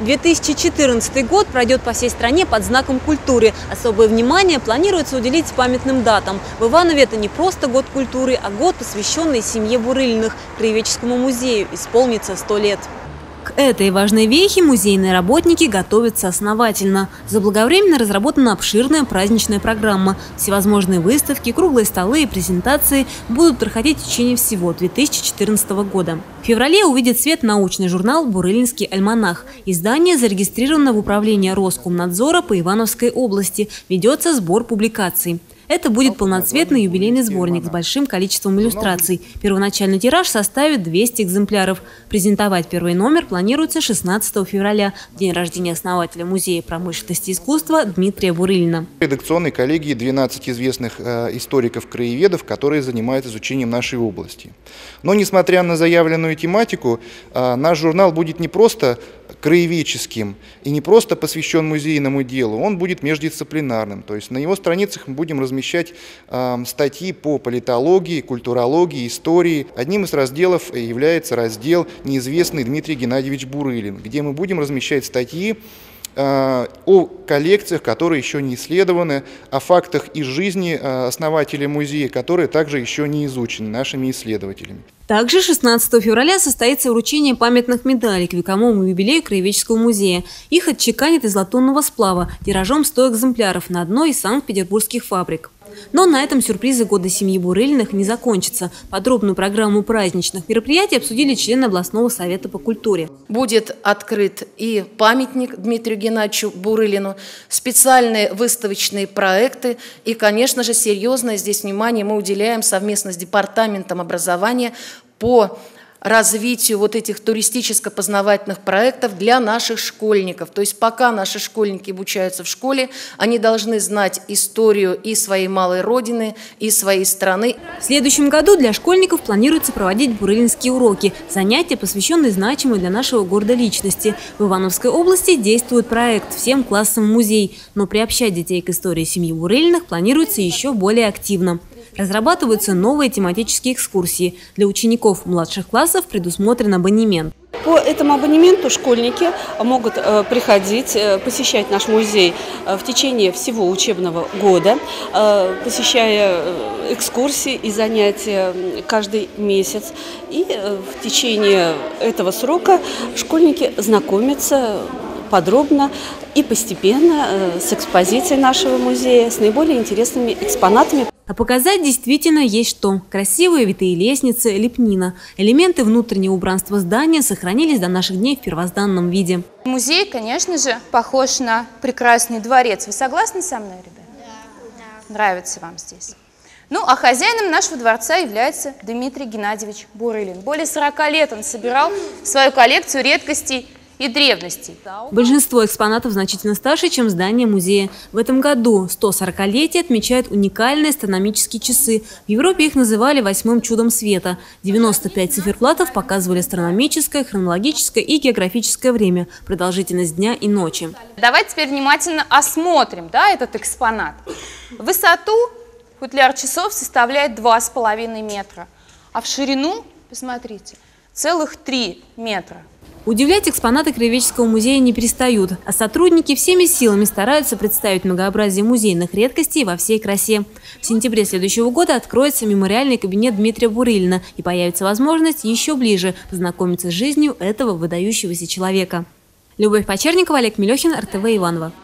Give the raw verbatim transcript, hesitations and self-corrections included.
две тысячи четырнадцатый год пройдет по всей стране под знаком культуры. Особое внимание планируется уделить памятным датам. В Иванове это не просто год культуры, а год, посвященный семье Бурылиных. Краеведческому музею исполнится сто лет. К этой важной вехе музейные работники готовятся основательно. Заблаговременно разработана обширная праздничная программа. Всевозможные выставки, круглые столы и презентации будут проходить в течение всего две тысячи четырнадцатого года. В феврале увидит свет научный журнал «Бурылинский альманах». Издание зарегистрировано в управлении Роскомнадзора по Ивановской области. Ведется сбор публикаций. Это будет полноцветный юбилейный сборник с большим количеством иллюстраций. Первоначальный тираж составит двести экземпляров. Презентовать первый номер планируется шестнадцатого февраля, в день рождения основателя Музея промышленности и искусства Дмитрия Бурылина. В редакционной коллегии двенадцать известных э, историков-краеведов, которые занимаются изучением нашей области. Но, несмотря на заявленную тематику, э, наш журнал будет не просто краеведческим и не просто посвящен музейному делу, он будет междисциплинарным. То есть на его страницах мы будем размещать э, статьи по политологии, культурологии, истории. Одним из разделов является раздел «Неизвестный Дмитрий Геннадьевич Бурылин», где мы будем размещать статьи э, о коллекциях, которые еще не исследованы, о фактах из жизни э, основателя музея, которые также еще не изучены нашими исследователями. Также шестнадцатого февраля состоится вручение памятных медалей к вековому юбилею Краеведческого музея. Их отчеканят из латунного сплава тиражом сто экземпляров на одной из санкт-петербургских фабрик. Но на этом сюрпризы года семьи Бурылиных не закончатся. Подробную программу праздничных мероприятий обсудили члены областного совета по культуре. Будет открыт и памятник Дмитрию Геннадьевичу Бурылину, специальные выставочные проекты и, конечно же, серьезное здесь внимание мы уделяем совместно с Департаментом образования по развитию вот этих туристическо-познавательных проектов для наших школьников. То есть пока наши школьники обучаются в школе, они должны знать историю и своей малой родины, и своей страны. В следующем году для школьников планируется проводить бурылинские уроки, занятия, посвященные значимой для нашего города личности. В Ивановской области действует проект «Всем классам музей», но приобщать детей к истории семьи Бурылиных планируется еще более активно. Разрабатываются новые тематические экскурсии. Для учеников младших классов предусмотрен абонемент. По этому абонементу школьники могут э, приходить, э, посещать наш музей э, в течение всего учебного года, э, посещая э, экскурсии и занятия каждый месяц. И э, в течение этого срока школьники знакомятся подробно и постепенно э, с экспозицией нашего музея, с наиболее интересными экспонатами. А показать действительно есть что. Красивые витые лестницы, лепнина. Элементы внутреннего убранства здания сохранились до наших дней в первозданном виде. Музей, конечно же, похож на прекрасный дворец. Вы согласны со мной, ребята? Да. Нравится вам здесь? Ну, а хозяином нашего дворца является Дмитрий Геннадьевич Бурылин. Более сорока лет он собирал свою коллекцию редкостей и древностей. Большинство экспонатов значительно старше, чем здание музея. В этом году сто сорокалетие отмечают уникальные астрономические часы. В Европе их называли восьмым чудом света. девяносто пять циферблатов показывали астрономическое, хронологическое и географическое время, продолжительность дня и ночи. Давайте теперь внимательно осмотрим, да, этот экспонат. Высоту футляр часов составляет два с половиной метра, а в ширину, посмотрите, целых три метра. Удивлять экспонаты Краеведческого музея не перестают, а сотрудники всеми силами стараются представить многообразие музейных редкостей во всей красе. В сентябре следующего года откроется мемориальный кабинет Дмитрия Бурылина и появится возможность еще ближе познакомиться с жизнью этого выдающегося человека. Любовь Почерникова, Олег Мелехин, эр тэ вэ Иваново.